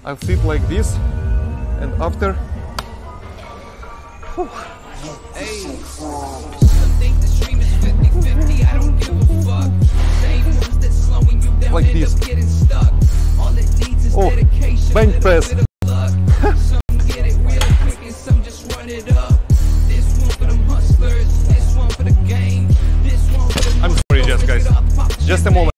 I'll sit like this, and after, like this. Oh, bench press. I'm sorry, guys. Just a moment.